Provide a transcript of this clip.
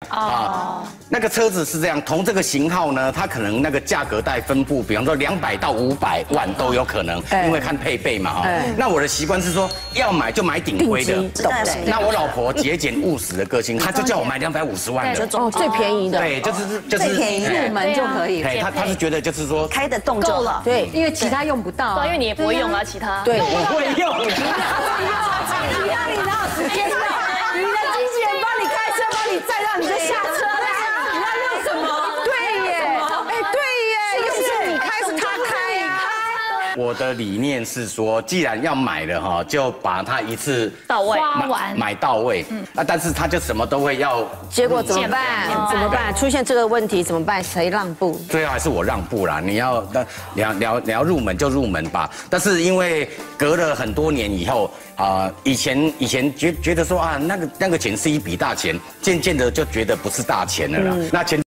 那个车子是这样，同这个型号呢，它可能那个价格带分布，比方说200到500万都有可能，因为看配备嘛哈。那我的习惯是说，要买就买顶规的。那我老婆节俭务实的个性，她就叫我买250万的。 哦，最便宜的。 对，就是最便宜入门就可以。 她是觉得就是说开得动就了。 对，因为其他用不到。 对，因为你也不会用啊，其他。 对， 我会用。 其他你哪有时间用？你的经纪人帮你开车，帮你载到你就下车了，你要用什么？ 对耶，哎，对耶，又是你开，是他开呀。 我的理念是说，既然要买了哈，就把它一次到位买到位。但是他就什么都会要。 结果怎么办？怎么办？出现这个问题怎么办？谁让步？ 最后还是我让步啦。你要入门就入门吧。但是因为隔了很多年以后以前觉得说啊，那个钱是一笔大钱，渐渐的就觉得不是大钱了啦。那钱。